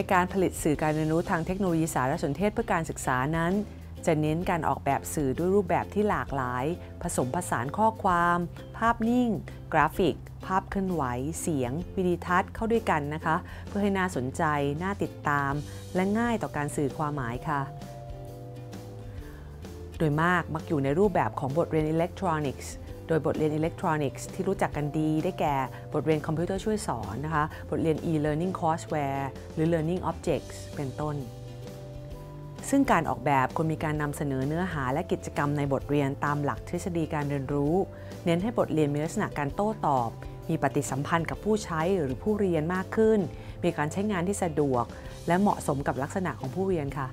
การผลิตสื่อการเรียนรู้ทางเทคโนโลยีสารสนเทศเพื่อการศึกษานั้นจะเน้นการออกแบบสื่อด้วยรูปแบบที่หลากหลายผสมผสานข้อความภาพนิ่งกราฟิกภาพเคลื่อนไหวเสียงวิดีทัศน์เข้าด้วยกันนะคะเพื่อให้น่าสนใจน่าติดตามและง่ายต่อการสื่อความหมายค่ะโดยมักอยู่ในรูปแบบของบทเรียนอิเล็กทรอนิกส์โดยบทเรียนอิเล็กทรอนิกส์ที่รู้จักกันดีได้แก่บทเรียนคอมพิวเตอร์ช่วยสอนนะคะบทเรียน e-learning courseware หรือ learning objects เป็นต้นซึ่งการออกแบบควรมีการนำเสนอเนื้อหาและกิจกรรมในบทเรียนตามหลักทฤษฎีการเรียนรู้เน้นให้บทเรียนมีลักษณะการโต้ตอบมีปฏิสัมพันธ์กับผู้ใช้หรือผู้เรียนมากขึ้นมีการใช้งานที่สะดวกและเหมาะสมกับลักษณะของผู้เรียนค่ะ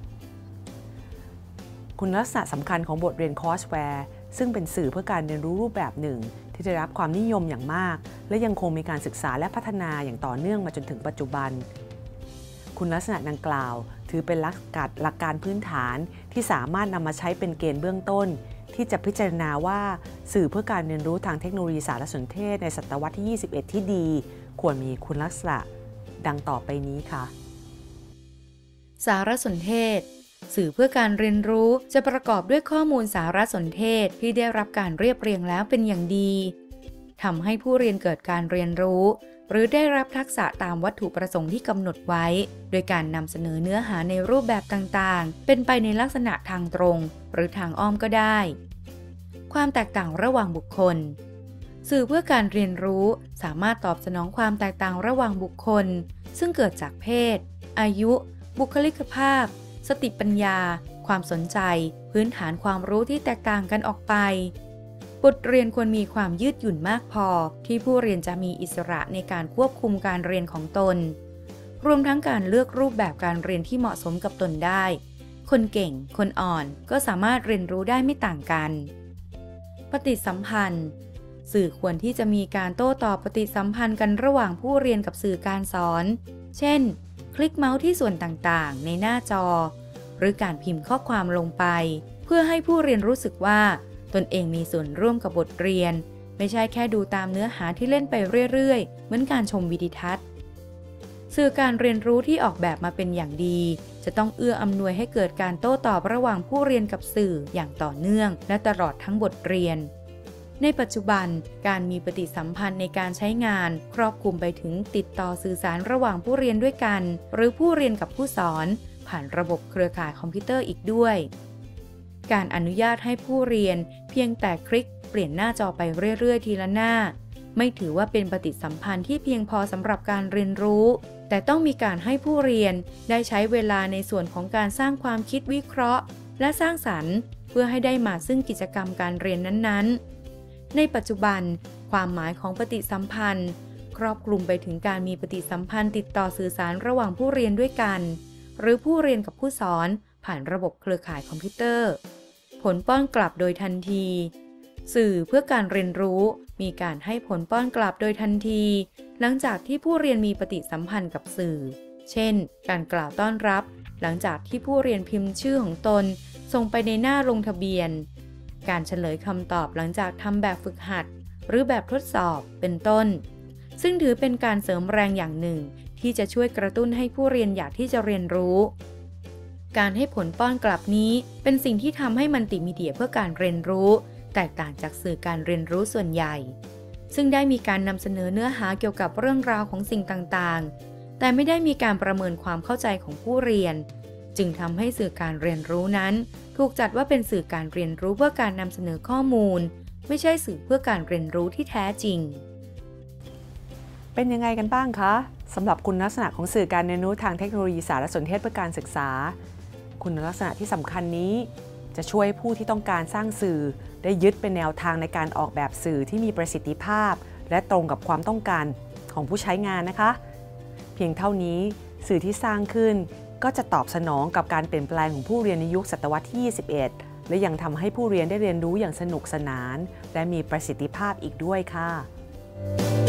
คุณลักษณะสำคัญของบทเรียนคอร์สแวร์ซึ่งเป็นสื่อเพื่อการเรียนรู้รูปแบบหนึ่งที่ได้รับความนิยมอย่างมากและยังคงมีการศึกษาและพัฒนาอย่างต่อเนื่องมาจนถึงปัจจุบันคุณลักษณะดังกล่าวถือเป็นหลักการพื้นฐานที่สามารถนำมาใช้เป็นเกณฑ์เบื้องต้นที่จะพิจารณาว่าสื่อเพื่อการเรียนรู้ทางเทคโนโลยีสารสนเทศในศตวรรษที่ 21 ที่ดีควรมีคุณลักษณะดังต่อไปนี้ค่ะสารสนเทศสื่อเพื่อการเรียนรู้จะประกอบด้วยข้อมูลสารสนเทศที่ได้รับการเรียบเรียงแล้วเป็นอย่างดีทำให้ผู้เรียนเกิดการเรียนรู้หรือได้รับทักษะตามวัตถุประสงค์ที่กำหนดไว้โดยการนำเสนอเนื้อหาในรูปแบบต่างๆเป็นไปในลักษณะทางตรงหรือทางอ้อมก็ได้ความแตกต่างระหว่างบุคคลสื่อเพื่อการเรียนรู้สามารถตอบสนองความแตกต่างระหว่างบุคคลซึ่งเกิดจากเพศอายุบุคลิกภาพสติปัญญาความสนใจพื้นฐานความรู้ที่แตกต่างกันออกไปบทเรียนควรมีความยืดหยุ่นมากพอที่ผู้เรียนจะมีอิสระในการควบคุมการเรียนของตนรวมทั้งการเลือกรูปแบบการเรียนที่เหมาะสมกับตนได้คนเก่งคนอ่อนก็สามารถเรียนรู้ได้ไม่ต่างกันปฏิสัมพันธ์สื่อควรที่จะมีการโต้ตอบปฏิสัมพันธ์กันระหว่างผู้เรียนกับสื่อการสอนเช่นคลิกเมาส์ที่ส่วนต่างๆในหน้าจอหรือการพิมพ์ข้อความลงไปเพื่อให้ผู้เรียนรู้สึกว่าตนเองมีส่วนร่วมกับบทเรียนไม่ใช่แค่ดูตามเนื้อหาที่เล่นไปเรื่อยๆเหมือนการชมวิดีทัศน์สื่อการเรียนรู้ที่ออกแบบมาเป็นอย่างดีจะต้องเอื้ออำนวยให้เกิดการโต้ตอบระหว่างผู้เรียนกับสื่ออย่างต่อเนื่องและตลอดทั้งบทเรียนในปัจจุบันการมีปฏิสัมพันธ์ในการใช้งานครอบคลุมไปถึงติดต่อสื่อสารระหว่างผู้เรียนด้วยกันหรือผู้เรียนกับผู้สอนผ่านระบบเครือข่ายคอมพิวเตอร์อีกด้วยการอนุญาตให้ผู้เรียนเพียงแต่คลิกเปลี่ยนหน้าจอไปเรื่อยๆทีละหน้าไม่ถือว่าเป็นปฏิสัมพันธ์ที่เพียงพอสำหรับการเรียนรู้แต่ต้องมีการให้ผู้เรียนได้ใช้เวลาในส่วนของการสร้างความคิดวิเคราะห์และสร้างสรรค์เพื่อให้ได้มาซึ่งกิจกรรมการเรียนนั้นๆในปัจจุบันความหมายของปฏิสัมพันธ์ครอบคลุมไปถึงการมีปฏิสัมพันธ์ติดต่อสื่อสารระหว่างผู้เรียนด้วยกันหรือผู้เรียนกับผู้สอนผ่านระบบเครือข่ายคอมพิวเตอร์ผลป้อนกลับโดยทันทีสื่อเพื่อการเรียนรู้มีการให้ผลป้อนกลับโดยทันทีหลังจากที่ผู้เรียนมีปฏิสัมพันธ์กับสื่อเช่นการกล่าวต้อนรับหลังจากที่ผู้เรียนพิมพ์ชื่อของตนส่งไปในหน้าลงทะเบียนการเฉลยคำตอบหลังจากทำแบบฝึกหัดหรือแบบทดสอบเป็นต้นซึ่งถือเป็นการเสริมแรงอย่างหนึ่งที่จะช่วยกระตุ้นให้ผู้เรียนอยากที่จะเรียนรู้การให้ผลป้อนกลับนี้เป็นสิ่งที่ทำให้มัลติมีเดียเพื่อการเรียนรู้แตกต่างจากสื่อการเรียนรู้ส่วนใหญ่ซึ่งได้มีการนำเสนอเนื้อหาเกี่ยวกับเรื่องราวของสิ่งต่างๆแต่ไม่ได้มีการประเมินความเข้าใจของผู้เรียนจึงทำให้สื่อการเรียนรู้นั้นถูกจัดว่าเป็นสื่อการเรียนรู้เพื่อการนำเสนอข้อมูลไม่ใช่สื่อเพื่อการเรียนรู้ที่แท้จริงเป็นยังไงกันบ้างคะสำหรับคุณลักษณะของสื่อการเรียนรู้ทางเทคโนโลยีสารสนเทศเพื่อการศึกษาคุณลักษณะที่สำคัญนี้จะช่วยผู้ที่ต้องการสร้างสื่อได้ยึดเป็นแนวทางในการออกแบบสื่อที่มีประสิทธิภาพและตรงกับความต้องการของผู้ใช้งานนะคะเพียงเท่านี้สื่อที่สร้างขึ้นก็จะตอบสนองกับการเปลี่ยนแปลงของผู้เรียนในยุคศตวรรษที่ 21และยังทำให้ผู้เรียนได้เรียนรู้อย่างสนุกสนานและมีประสิทธิภาพอีกด้วยค่ะ